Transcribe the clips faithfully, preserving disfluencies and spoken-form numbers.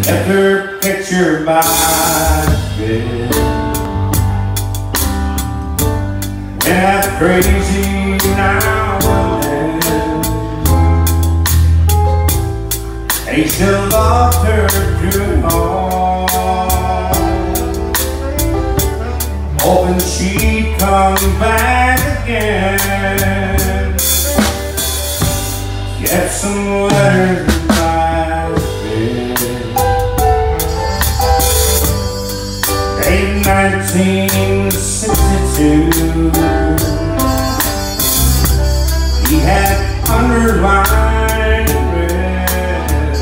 Left her picture by the bed. Went out crazy now and then. He still loved her through it all, hoping she'd come back again. Get some letters by the bed. Date nineteen sixty-two. He had underlined red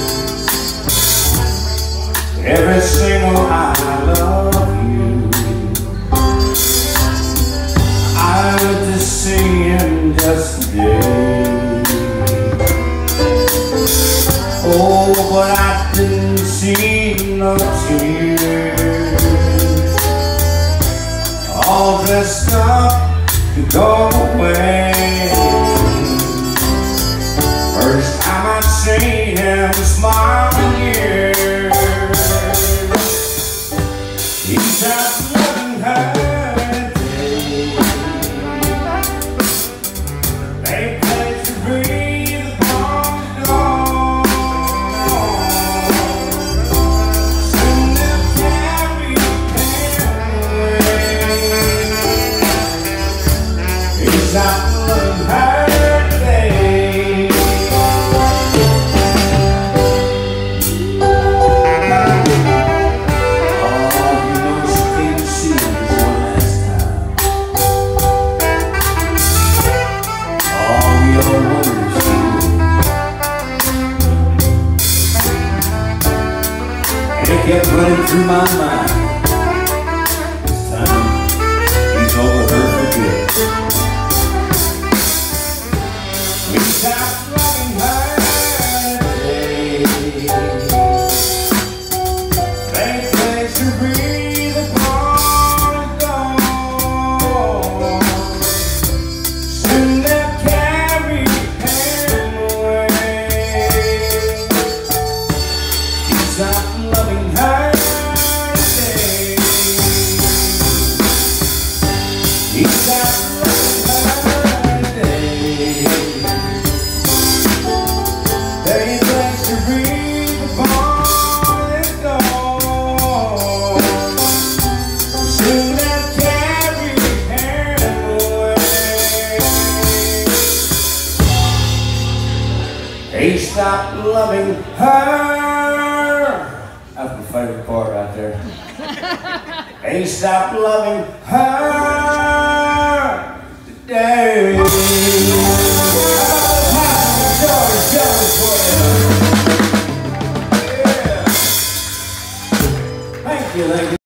every single I love you. I went to see him just today. Oh, but I didn't see no tears. All dressed up to go away. First time I see him smile in years. He stopped loving her today. They pledged to breathe upon the dawn. Soon they'll carry him away. He stopped loving her today. It kept running through my mind. This time, he's over her for good. We stopped loving her today. They place to breathe upon the dawn. Soon they'll carry him away. He stopped loving her today. He stopped loving her today. They place to breathe upon his door. Soon they'll carry him away. He stopped loving her. That's my favorite part right there. He stopped loving her today. George, George, for you. Yeah. Thank you, thank you.